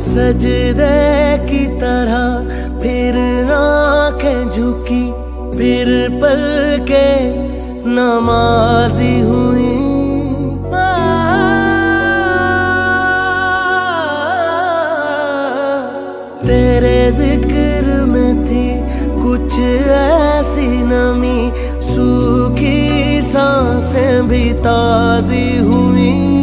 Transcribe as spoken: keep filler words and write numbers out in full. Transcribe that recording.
सजदे की तरह फिर आंखें झुकी, फिर पल के नमाजी हुई। तेरे जिक्र में थी कुछ ऐसी नमी, सूखी सांसें भी ताजी हुई।